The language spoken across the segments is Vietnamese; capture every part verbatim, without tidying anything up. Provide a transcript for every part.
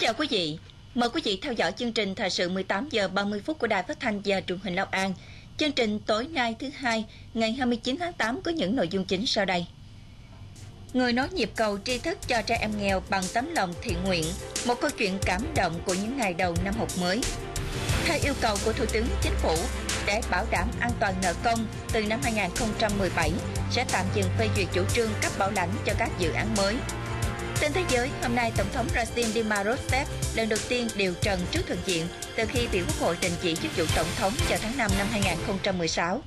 chào quý vị. Mời quý vị theo dõi chương trình thời sự mười tám giờ ba mươi phút của Đài Phát thanh và Truyền hình Long An. Chương trình tối nay thứ hai, ngày hai mươi chín tháng tám có những nội dung chính sau đây. Người nói nhịp cầu tri thức cho trẻ em nghèo bằng tấm lòng thiện nguyện, một câu chuyện cảm động của những ngày đầu năm học mới. Theo yêu cầu của Thủ tướng Chính phủ, để bảo đảm an toàn nợ công, từ năm hai nghìn không trăm mười bảy sẽ tạm dừng phê duyệt chủ trương cấp bảo lãnh cho các dự án mới. Trên thế giới, hôm nay Tổng thống Brazil Dilma Rousseff lần đầu tiên điều trần trước thượng viện từ khi bị Quốc hội đình chỉ chức vụ tổng thống vào tháng năm năm hai nghìn không trăm mười sáu.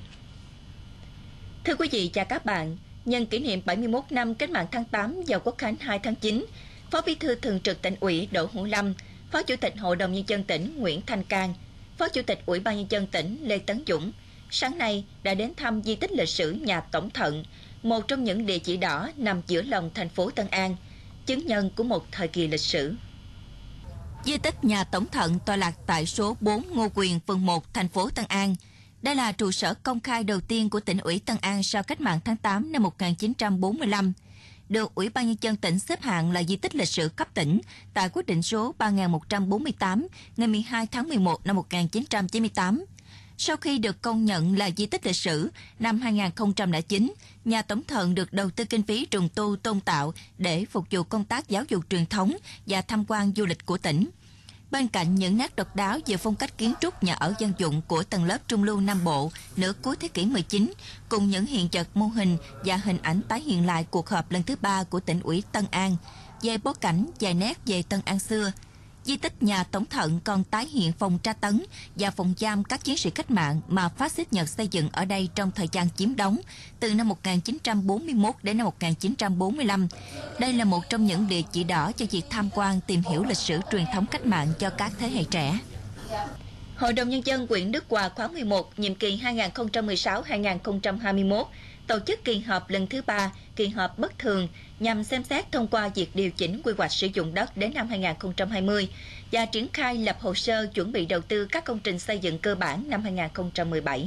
Thưa quý vị và các bạn, nhân kỷ niệm bảy mươi mốt năm Cách mạng tháng tám và Quốc khánh hai tháng chín, Phó Bí thư Thường trực Tỉnh ủy Đỗ Hữu Lâm, Phó Chủ tịch Hội đồng Nhân dân tỉnh Nguyễn Thanh Cang, Phó Chủ tịch Ủy ban Nhân dân tỉnh Lê Tấn Dũng sáng nay đã đến thăm di tích lịch sử nhà Tổng Thận, một trong những địa chỉ đỏ nằm giữa lòng thành phố Tân An, chứng nhân của một thời kỳ lịch sử. Di tích nhà Tổng Thận tọa lạc tại số bốn Ngô Quyền, phường một, thành phố Tân An. Đây là trụ sở công khai đầu tiên của tỉnh ủy Tân An sau Cách mạng tháng tám năm một nghìn chín trăm bốn mươi lăm. Được Ủy ban Nhân dân tỉnh xếp hạng là di tích lịch sử cấp tỉnh tại quyết định số ba nghìn một trăm bốn mươi tám ngày mười hai tháng mười một năm một nghìn chín trăm chín mươi tám. Sau khi được công nhận là di tích lịch sử, năm hai nghìn không trăm lẻ chín, nhà Tổng Thận được đầu tư kinh phí trùng tu tôn tạo để phục vụ công tác giáo dục truyền thống và tham quan du lịch của tỉnh. Bên cạnh những nét độc đáo về phong cách kiến trúc nhà ở dân dụng của tầng lớp trung lưu Nam Bộ nửa cuối thế kỷ mười chín, cùng những hiện vật mô hình và hình ảnh tái hiện lại cuộc họp lần thứ ba của tỉnh ủy Tân An về bối cảnh vài nét về Tân An xưa. Di tích nhà Tổng Thận còn tái hiện phòng tra tấn và phòng giam các chiến sĩ cách mạng mà phát xít Nhật xây dựng ở đây trong thời gian chiếm đóng từ năm một nghìn chín trăm bốn mươi mốt đến năm một nghìn chín trăm bốn mươi lăm. Đây là một trong những địa chỉ đỏ cho việc tham quan tìm hiểu lịch sử truyền thống cách mạng cho các thế hệ trẻ. Hội đồng Nhân dân huyện Đức Hòa khóa mười một, nhiệm kỳ hai nghìn không trăm mười sáu đến hai nghìn không trăm hai mươi mốt, tổ chức kỳ họp lần thứ ba, kỳ họp bất thường nhằm xem xét thông qua việc điều chỉnh quy hoạch sử dụng đất đến năm hai nghìn không trăm hai mươi và triển khai lập hồ sơ chuẩn bị đầu tư các công trình xây dựng cơ bản năm hai nghìn không trăm mười bảy.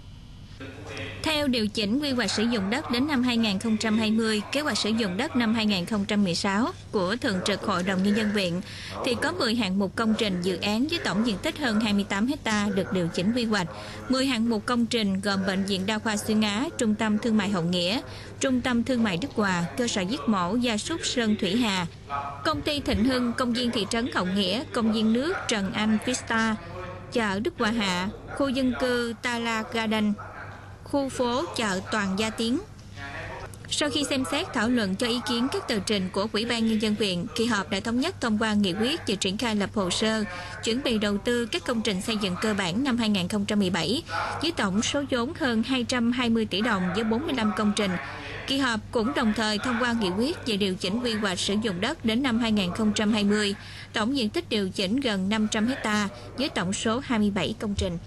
Theo điều chỉnh quy hoạch sử dụng đất đến năm hai nghìn không trăm hai mươi, kế hoạch sử dụng đất năm hai nghìn không trăm mười sáu của Thường trực Hội đồng Nhân dân huyện, thì có mười hạng mục công trình dự án với tổng diện tích hơn hai mươi tám héc ta được điều chỉnh quy hoạch. mười hạng mục công trình gồm Bệnh viện Đa khoa Xuyên Á, Trung tâm Thương mại Hậu Nghĩa, Trung tâm Thương mại Đức Hòa, cơ sở giết mổ gia súc Sơn Thủy Hà, công ty Thịnh Hưng, công viên thị trấn Hậu Nghĩa, công viên nước Trần Anh Vista, chợ Đức Hòa Hạ, khu dân cư Tala Garden, khu phố chợ Toàn Gia Tiến. Sau khi xem xét thảo luận cho ý kiến các tờ trình của Ủy ban Nhân dân huyện, kỳ họp đã thống nhất thông qua nghị quyết về triển khai lập hồ sơ chuẩn bị đầu tư các công trình xây dựng cơ bản năm hai nghìn không trăm mười bảy với tổng số vốn hơn hai trăm hai mươi tỷ đồng với bốn mươi lăm công trình. Kỳ họp cũng đồng thời thông qua nghị quyết về điều chỉnh quy hoạch sử dụng đất đến năm hai nghìn không trăm hai mươi, tổng diện tích điều chỉnh gần năm trăm héc ta với tổng số hai mươi bảy công trình.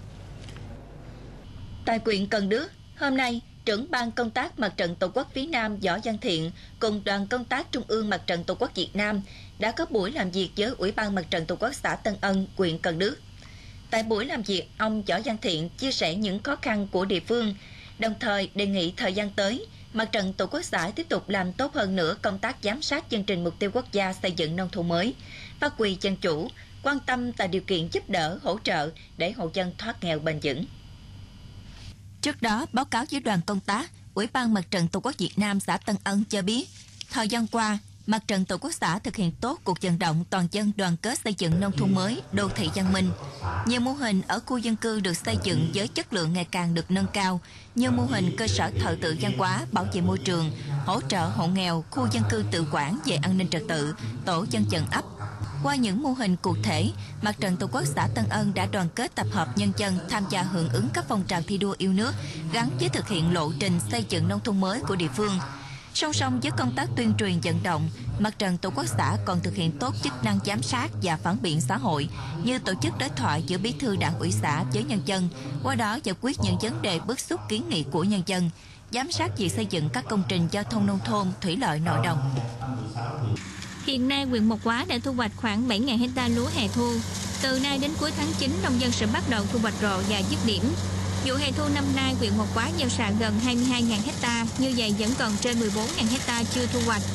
Tại huyện Cần Đước, hôm nay, trưởng ban công tác Mặt trận Tổ quốc phía Nam Võ Văn Thiện cùng đoàn công tác Trung ương Mặt trận Tổ quốc Việt Nam đã có buổi làm việc với Ủy ban Mặt trận Tổ quốc xã Tân Ân, huyện Cần Đước. Tại buổi làm việc, ông Võ Văn Thiện chia sẻ những khó khăn của địa phương, đồng thời đề nghị thời gian tới, Mặt trận Tổ quốc xã tiếp tục làm tốt hơn nữa công tác giám sát chương trình mục tiêu quốc gia xây dựng nông thôn mới, phát huy dân chủ, quan tâm tạo điều kiện giúp đỡ, hỗ trợ để hộ dân thoát nghèo bền vững. Trước đó, báo cáo với đoàn công tác, Ủy ban Mặt trận Tổ quốc Việt Nam xã Tân Ân cho biết, thời gian qua, Mặt trận Tổ quốc xã thực hiện tốt cuộc vận động toàn dân đoàn kết xây dựng nông thôn mới, đô thị văn minh. Nhiều mô hình ở khu dân cư được xây dựng với chất lượng ngày càng được nâng cao, như mô hình cơ sở thờ tự văn hóa, bảo vệ môi trường, hỗ trợ hộ nghèo, khu dân cư tự quản về an ninh trật tự, tổ dân vận ấp. Qua những mô hình cụ thể, Mặt trận Tổ quốc xã Tân Ân đã đoàn kết tập hợp nhân dân tham gia hưởng ứng các phong trào thi đua yêu nước gắn với thực hiện lộ trình xây dựng nông thôn mới của địa phương. Song song với công tác tuyên truyền vận động, Mặt trận Tổ quốc xã còn thực hiện tốt chức năng giám sát và phản biện xã hội, như tổ chức đối thoại giữa bí thư đảng ủy xã với nhân dân, qua đó giải quyết những vấn đề bức xúc kiến nghị của nhân dân, giám sát việc xây dựng các công trình giao thông nông thôn, thủy lợi nội đồng. Hiện nay, huyện Mộc Hóa đã thu hoạch khoảng bảy nghìn héc ta lúa hè thu. Từ nay đến cuối tháng chín, nông dân sẽ bắt đầu thu hoạch rộ và dứt điểm. Vụ hè thu năm nay, huyện Mộc Hóa gieo xạ gần hai mươi hai nghìn héc ta, như vậy vẫn còn trên mười bốn nghìn héc ta chưa thu hoạch.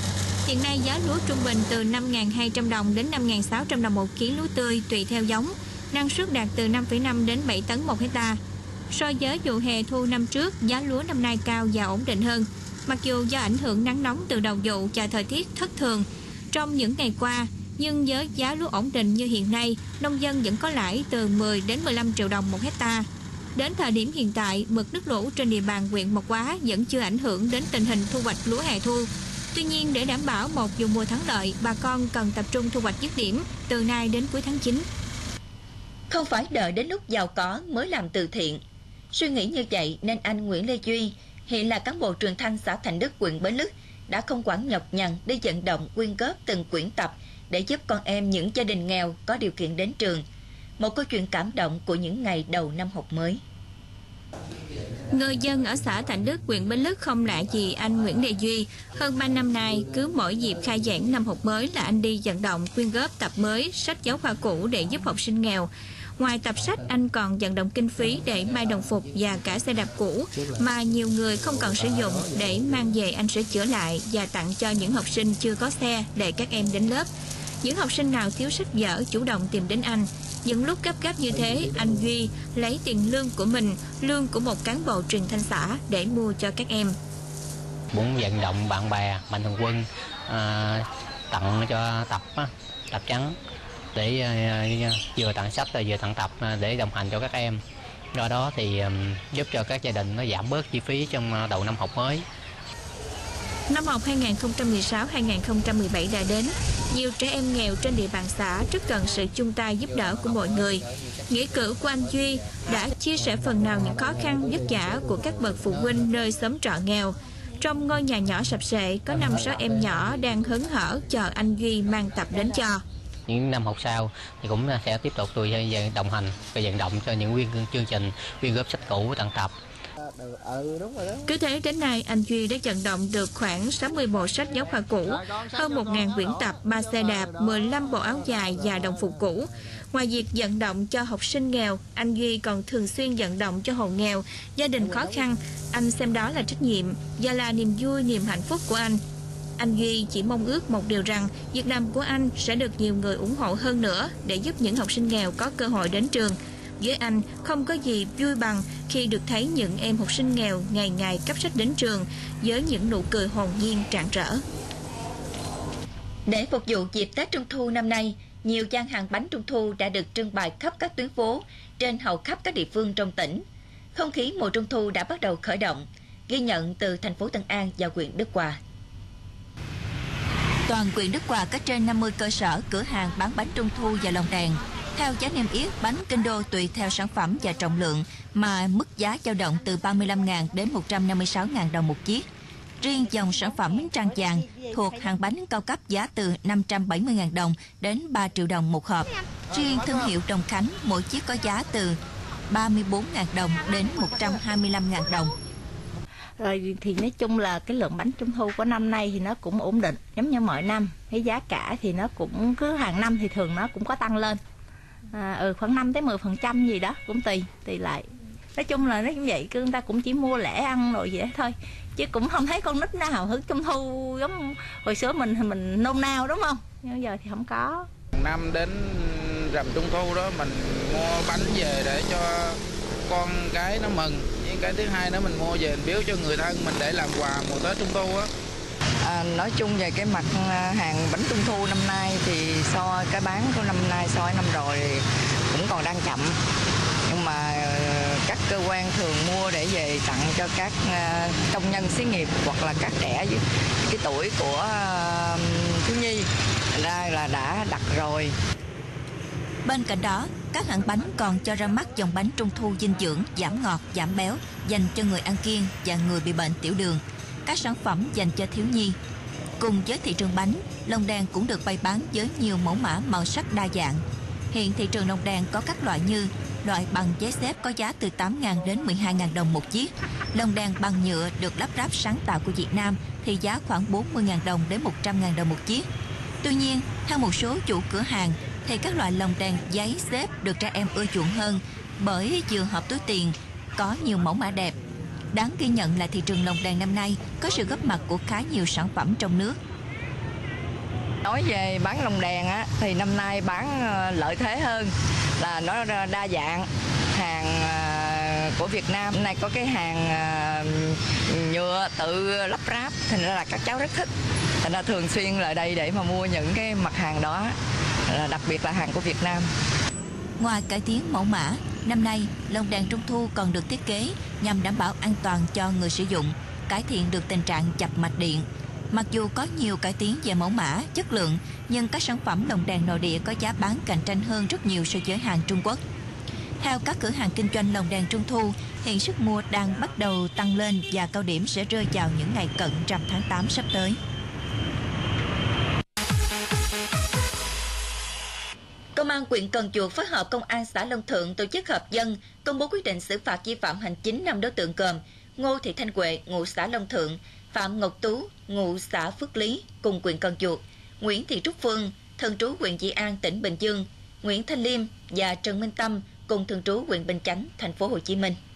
Hiện nay giá lúa trung bình từ năm nghìn hai trăm đồng đến năm nghìn sáu trăm đồng một ký lúa tươi tùy theo giống, năng suất đạt từ năm phẩy năm đến bảy tấn một hecta. So với vụ hè thu năm trước, giá lúa năm nay cao và ổn định hơn. Mặc dù do ảnh hưởng nắng nóng từ đầu vụ và thời tiết thất thường trong những ngày qua, nhưng với giá lúa ổn định như hiện nay, nông dân vẫn có lãi từ mười đến mười lăm triệu đồng một hecta. Đến thời điểm hiện tại, mực nước lũ trên địa bàn huyện Mộc Hóa vẫn chưa ảnh hưởng đến tình hình thu hoạch lúa hè thu. Tuy nhiên, để đảm bảo một vụ mùa thắng lợi, bà con cần tập trung thu hoạch dứt điểm từ nay đến cuối tháng chín. Không phải đợi đến lúc giàu có mới làm từ thiện. Suy nghĩ như vậy nên anh Nguyễn Lê Duy, hiện là cán bộ truyền thanh xã Thành Đức, huyện Bến Lức, đã không quản nhọc nhằn đi vận động quyên góp từng quyển tập để giúp con em những gia đình nghèo có điều kiện đến trường. Một câu chuyện cảm động của những ngày đầu năm học mới. Người dân ở xã Thành Đức, huyện Bến Lức không lạ gì anh Nguyễn Lê Duy. Hơn ba năm nay, cứ mỗi dịp khai giảng năm học mới là anh đi vận động quyên góp tập mới, sách giáo khoa cũ để giúp học sinh nghèo. Ngoài tập sách, anh còn vận động kinh phí để may đồng phục và cả xe đạp cũ mà nhiều người không còn sử dụng để mang về anh sửa chữa lại và tặng cho những học sinh chưa có xe để các em đến lớp. Những học sinh nào thiếu sách vở chủ động tìm đến anh. Những lúc gấp gáp như thế, anh Duy lấy tiền lương của mình, lương của một cán bộ truyền thanh xã để mua cho các em. Muốn vận động bạn bè, mạnh thường quân à, tặng cho tập tập trắng để à, vừa tặng sách rồi vừa tặng tập để đồng hành cho các em. Do đó thì um, giúp cho các gia đình nó giảm bớt chi phí trong đầu năm học mới. Năm học hai nghìn không trăm mười sáu hai nghìn không trăm mười bảy đã đến. Nhiều trẻ em nghèo trên địa bàn xã rất cần sự chung tay giúp đỡ của mọi người. Nghĩa cử của anh Duy đã chia sẻ phần nào những khó khăn vất vả của các bậc phụ huynh nơi xóm trọ nghèo. Trong ngôi nhà nhỏ sập sệ có năm sáu em nhỏ đang hớn hở chờ anh Duy mang tập đến cho. Những năm học sau thì cũng sẽ tiếp tục tôi đồng hành và vận động cho những nguyên chương trình quyên góp sách cũ tặng tập. Cứ thế đến nay, anh Duy đã vận động được khoảng sáu mươi bộ sách giáo khoa cũ, hơn một nghìn quyển tập, ba xe đạp, mười lăm bộ áo dài và đồng phục cũ. Ngoài việc vận động cho học sinh nghèo, anh Duy còn thường xuyên vận động cho hộ nghèo, gia đình khó khăn. Anh xem đó là trách nhiệm và là niềm vui, niềm hạnh phúc của anh. Anh Duy chỉ mong ước một điều rằng việc làm của anh sẽ được nhiều người ủng hộ hơn nữa để giúp những học sinh nghèo có cơ hội đến trường. Với anh, không có gì vui bằng khi được thấy những em học sinh nghèo ngày ngày cấp sách đến trường với những nụ cười hồn nhiên rạng rỡ. Để phục vụ dịp Tết Trung thu năm nay, nhiều gian hàng bánh Trung thu đã được trưng bày khắp các tuyến phố trên hầu khắp các địa phương trong tỉnh. Không khí mùa Trung thu đã bắt đầu khởi động, ghi nhận từ thành phố Tân An và huyện Đức Hòa. Toàn huyện Đức Hòa có trên năm mươi cơ sở cửa hàng bán bánh Trung thu và lồng đèn. Theo giá niêm yết, bánh kinh đô tùy theo sản phẩm và trọng lượng mà mức giá dao động từ ba mươi lăm nghìn đến một trăm năm mươi sáu nghìn đồng một chiếc. Riêng dòng sản phẩm bánh tràng vàng thuộc hàng bánh cao cấp giá từ năm trăm bảy mươi nghìn đồng đến ba triệu đồng một hộp. Riêng thương hiệu Đồng Khánh, mỗi chiếc có giá từ ba mươi bốn nghìn đồng đến một trăm hai mươi lăm nghìn đồng. Rồi thì nói chung là cái lượng bánh Trung thu của năm nay thì nó cũng ổn định giống như mọi năm. Cái giá cả thì nó cũng cứ hàng năm thì thường nó cũng có tăng lên. À, ừ, khoảng năm tới mười phần trăm gì đó cũng tùy tùy lại. Nói chung là nó như vậy, cứ người ta cũng chỉ mua lẻ ăn rồi vậy thôi, chứ cũng không thấy con nít nào hào hứng Trung thu giống hồi xưa mình thì mình nôn nao, đúng không? Nhưng giờ thì không có. Năm đến rằm Trung thu đó mình mua bánh về để cho con cái nó mừng, với cái thứ hai nữa mình mua về mình biếu cho người thân mình để làm quà mùa Tết Trung thu á. À, nói chung về cái mặt hàng bánh Trung thu năm nay thì so cái bán của năm nay so với năm rồi cũng còn đang chậm, nhưng mà các cơ quan thường mua để về tặng cho các công nhân xí nghiệp hoặc là các trẻ với cái tuổi của thiếu nhi ra là đã đặt rồi. Bên cạnh đó, các hãng bánh còn cho ra mắt dòng bánh Trung thu dinh dưỡng, giảm ngọt, giảm béo dành cho người ăn kiêng và người bị bệnh tiểu đường. Các sản phẩm dành cho thiếu nhi. Cùng với thị trường bánh, lồng đèn cũng được bày bán với nhiều mẫu mã màu sắc đa dạng. Hiện thị trường lồng đèn có các loại như loại bằng giấy xếp có giá từ tám nghìn đến mười hai nghìn đồng một chiếc. Lồng đèn bằng nhựa được lắp ráp sáng tạo của Việt Nam thì giá khoảng bốn mươi nghìn đồng đến một trăm nghìn đồng một chiếc. Tuy nhiên, theo một số chủ cửa hàng thì các loại lồng đèn giấy xếp được trẻ em ưa chuộng hơn bởi vừa hợp túi tiền, có nhiều mẫu mã đẹp. Đáng ghi nhận là thị trường lồng đèn năm nay có sự góp mặt của khá nhiều sản phẩm trong nước. Nói về bán lồng đèn á, thì năm nay bán lợi thế hơn là nó đa dạng. Hàng của Việt Nam hôm nay có cái hàng nhựa tự lắp ráp, thành ra là các cháu rất thích. Thành ra thường xuyên lại đây để mà mua những cái mặt hàng đó, đặc biệt là hàng của Việt Nam. Ngoài cải tiến mẫu mã, năm nay lồng đèn Trung thu còn được thiết kế nhằm đảm bảo an toàn cho người sử dụng, cải thiện được tình trạng chập mạch điện. Mặc dù có nhiều cải tiến về mẫu mã, chất lượng, nhưng các sản phẩm lồng đèn nội địa có giá bán cạnh tranh hơn rất nhiều so với hàng Trung Quốc. Theo các cửa hàng kinh doanh lồng đèn Trung thu, hiện sức mua đang bắt đầu tăng lên và cao điểm sẽ rơi vào những ngày cận rằm tháng tám sắp tới. Công an huyện Cần Duộc phối hợp Công an xã Long Thượng tổ chức họp dân công bố quyết định xử phạt vi phạm hành chính năm đối tượng gồm Ngô Thị Thanh Huệ, ngụ xã Long Thượng, Phạm Ngọc Tú, ngụ xã Phước Lý, cùng huyện Cần Duộc, Nguyễn Thị Trúc Phương, thường trú huyện Dĩ An, tỉnh Bình Dương, Nguyễn Thanh Liêm và Trần Minh Tâm, cùng thường trú huyện Bình Chánh, thành phố Hồ Chí Minh.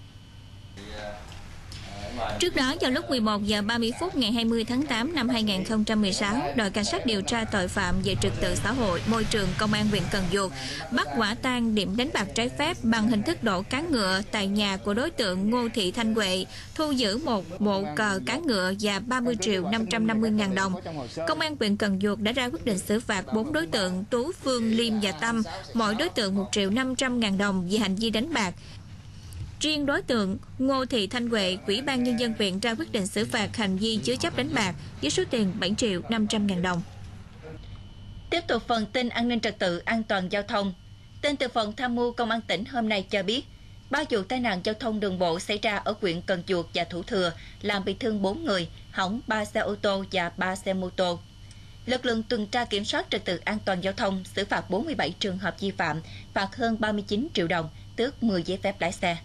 Trước đó, vào lúc mười một giờ ba mươi phút ngày hai mươi tháng tám năm hai nghìn không trăm mười sáu, đội cảnh sát điều tra tội phạm về trật tự xã hội, môi trường Công an huyện Cần Duộc bắt quả tang điểm đánh bạc trái phép bằng hình thức đổ cá ngựa tại nhà của đối tượng Ngô Thị Thanh Huệ, thu giữ một bộ cờ cá ngựa và ba mươi triệu năm trăm năm mươi ngàn đồng. Công an huyện Cần Duộc đã ra quyết định xử phạt bốn đối tượng Tú, Phương, Liêm và Tâm, mỗi đối tượng một triệu năm trăm ngàn đồng vì hành vi đánh bạc. Riêng đối tượng Ngô Thị Thanh Huệ, Ủy ban Nhân dân huyện ra quyết định xử phạt hành vi chứa chấp đánh bạc với số tiền bảy triệu năm trăm ngàn đồng. Tiếp tục phần tin an ninh trật tự an toàn giao thông. Tin từ Phòng Tham mưu Công an tỉnh hôm nay cho biết, ba vụ tai nạn giao thông đường bộ xảy ra ở huyện Cần Duộc và Thủ Thừa làm bị thương bốn người, hỏng ba xe ô tô và ba xe mô tô. Lực lượng tuần tra kiểm soát trật tự an toàn giao thông xử phạt bốn mươi bảy trường hợp vi phạm, phạt hơn ba mươi chín triệu đồng, tước mười giấy phép lái xe.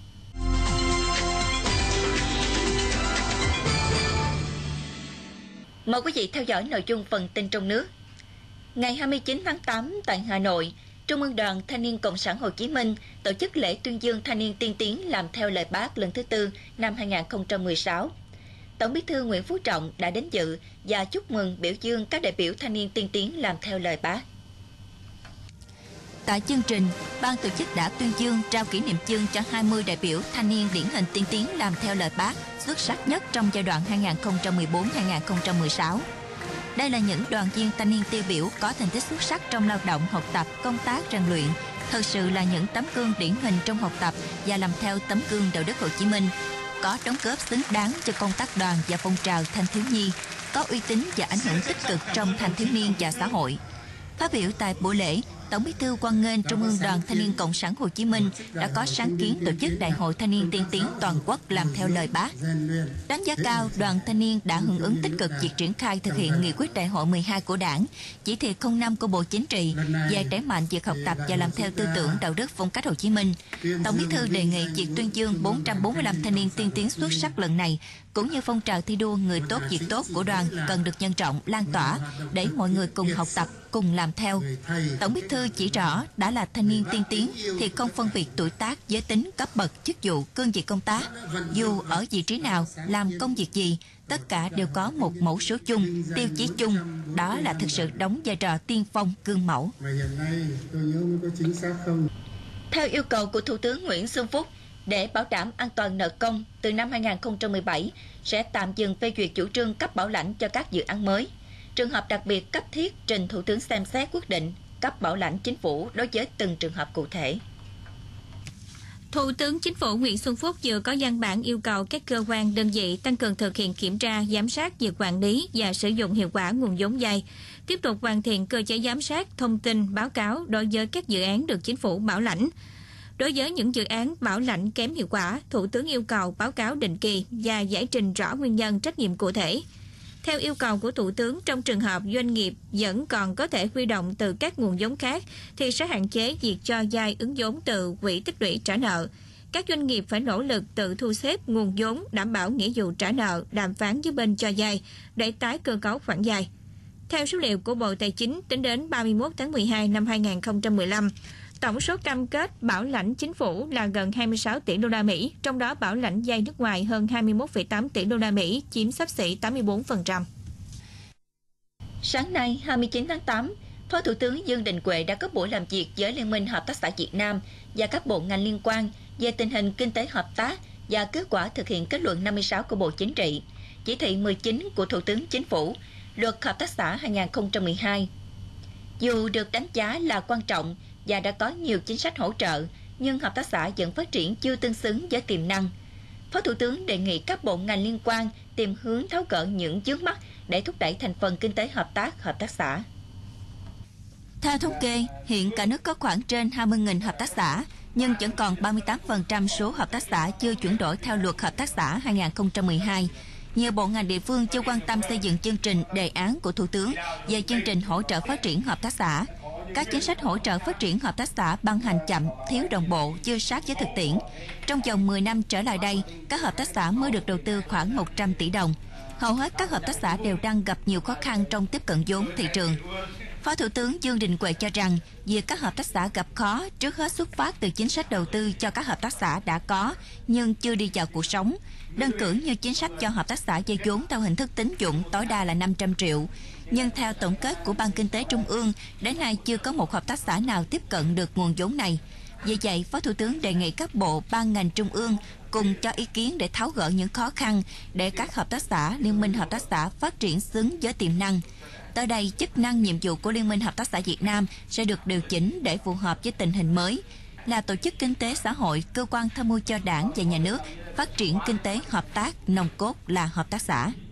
Mời quý vị theo dõi nội dung phần tin trong nước. Ngày hai mươi chín tháng tám tại Hà Nội, Trung ương Đoàn Thanh niên Cộng sản Hồ Chí Minh tổ chức lễ tuyên dương thanh niên tiên tiến làm theo lời Bác lần thứ tư năm hai nghìn không trăm mười sáu. Tổng Bí thư Nguyễn Phú Trọng đã đến dự và chúc mừng biểu dương các đại biểu thanh niên tiên tiến làm theo lời Bác. Tại chương trình, ban tổ chức đã tuyên dương trao kỷ niệm chương cho hai mươi đại biểu thanh niên điển hình tiên tiến làm theo lời Bác xuất sắc nhất trong giai đoạn hai nghìn không trăm mười bốn đến hai nghìn không trăm mười sáu. Đây là những đoàn viên thanh niên tiêu biểu có thành tích xuất sắc trong lao động, học tập, công tác, rèn luyện, thực sự là những tấm gương điển hình trong học tập và làm theo tấm gương đạo đức Hồ Chí Minh, có đóng góp xứng đáng cho công tác đoàn và phong trào thanh thiếu nhi, có uy tín và ảnh hưởng tích cực trong thanh thiếu niên và xã hội. Phát biểu tại buổi lễ, Tổng Bí thư hoan nghênh Trung ương Đoàn Thanh niên Cộng sản Hồ Chí Minh đã có sáng kiến tổ chức Đại hội Thanh niên tiên tiến toàn quốc làm theo lời Bác. Đánh giá cao, đoàn thanh niên đã hưởng ứng tích cực việc triển khai thực hiện nghị quyết Đại hội mười hai của Đảng, chỉ thị không năm của Bộ Chính trị về đẩy mạnh việc học tập và làm theo tư tưởng đạo đức phong cách Hồ Chí Minh. Tổng Bí thư đề nghị việc tuyên dương bốn trăm bốn mươi lăm thanh niên tiên tiến xuất sắc lần này, cũng như phong trào thi đua người tốt việc tốt của đoàn cần được nhân rộng, lan tỏa để mọi người cùng học tập, cùng làm theo. Tổng Bí thư chỉ rõ đã là thanh niên tiên tiến thì không phân biệt tuổi tác, giới tính, cấp bậc, chức vụ, cương vị công tác. Dù ở vị trí nào, làm công việc gì, tất cả đều có một mẫu số chung, tiêu chí chung, đó là thực sự đóng vai trò tiên phong, gương mẫu. Theo yêu cầu của Thủ tướng Nguyễn Xuân Phúc, để bảo đảm an toàn nợ công, từ năm hai nghìn không trăm mười bảy sẽ tạm dừng phê duyệt chủ trương cấp bảo lãnh cho các dự án mới. Trường hợp đặc biệt cấp thiết trình Thủ tướng xem xét quyết định cấp bảo lãnh chính phủ đối với từng trường hợp cụ thể. Thủ tướng Chính phủ Nguyễn Xuân Phúc vừa có văn bản yêu cầu các cơ quan, đơn vị tăng cường thực hiện kiểm tra, giám sát việc quản lý và sử dụng hiệu quả nguồn vốn vay, tiếp tục hoàn thiện cơ chế giám sát, thông tin, báo cáo đối với các dự án được Chính phủ bảo lãnh. Đối với những dự án bảo lãnh kém hiệu quả, Thủ tướng yêu cầu báo cáo định kỳ và giải trình rõ nguyên nhân, trách nhiệm cụ thể. Theo yêu cầu của Thủ tướng, trong trường hợp doanh nghiệp vẫn còn có thể huy động từ các nguồn vốn khác, thì sẽ hạn chế việc cho vay ứng vốn từ quỹ tích lũy trả nợ. Các doanh nghiệp phải nỗ lực tự thu xếp nguồn vốn, đảm bảo nghĩa vụ trả nợ, đàm phán với bên cho vay để tái cơ cấu khoản vay. Theo số liệu của Bộ Tài chính, tính đến ba mươi mốt tháng mười hai năm hai nghìn không trăm mười lăm, tổng số cam kết bảo lãnh chính phủ là gần hai mươi sáu tỷ đô la Mỹ, trong đó bảo lãnh vay nước ngoài hơn hai mươi mốt phẩy tám tỷ đô la Mỹ, chiếm xấp xỉ tám mươi bốn phần trăm. Sáng nay hai mươi chín tháng tám, Phó Thủ tướng Dương Đình Huệ đã có buổi làm việc với Liên minh Hợp tác xã Việt Nam và các bộ ngành liên quan về tình hình kinh tế hợp tác và kết quả thực hiện kết luận năm mươi sáu của Bộ Chính trị, chỉ thị mười chín của Thủ tướng Chính phủ, Luật Hợp tác xã hai không một hai. Dù được đánh giá là quan trọng và đã có nhiều chính sách hỗ trợ, nhưng hợp tác xã vẫn phát triển chưa tương xứng với tiềm năng. Phó Thủ tướng đề nghị các bộ ngành liên quan tìm hướng tháo gỡ những vướng mắc để thúc đẩy thành phần kinh tế hợp tác hợp tác xã. Theo thống kê, hiện cả nước có khoảng trên hai mươi nghìn hợp tác xã, nhưng vẫn còn ba mươi tám phần trăm số hợp tác xã chưa chuyển đổi theo Luật Hợp tác xã hai không một hai. Nhiều bộ ngành địa phương chưa quan tâm xây dựng chương trình đề án của Thủ tướng về chương trình hỗ trợ phát triển hợp tác xã. Các chính sách hỗ trợ phát triển hợp tác xã ban hành chậm, thiếu đồng bộ, chưa sát với thực tiễn. Trong vòng mười năm trở lại đây, các hợp tác xã mới được đầu tư khoảng một trăm tỷ đồng. Hầu hết các hợp tác xã đều đang gặp nhiều khó khăn trong tiếp cận vốn thị trường. Phó Thủ tướng Dương Đình Huệ cho rằng, việc các hợp tác xã gặp khó trước hết xuất phát từ chính sách đầu tư cho các hợp tác xã đã có nhưng chưa đi vào cuộc sống. Đơn cử như chính sách cho hợp tác xã vay vốn theo hình thức tín dụng tối đa là năm trăm triệu. Nhưng theo tổng kết của Ban Kinh tế Trung ương, đến nay chưa có một hợp tác xã nào tiếp cận được nguồn vốn này. Vì vậy, Phó Thủ tướng đề nghị các bộ, ban ngành trung ương cùng cho ý kiến để tháo gỡ những khó khăn để các hợp tác xã, liên minh hợp tác xã phát triển xứng với tiềm năng. Tới đây, chức năng nhiệm vụ của Liên minh Hợp tác xã Việt Nam sẽ được điều chỉnh để phù hợp với tình hình mới, là tổ chức kinh tế xã hội, cơ quan tham mưu cho Đảng và Nhà nước, phát triển kinh tế hợp tác, nòng cốt là hợp tác xã.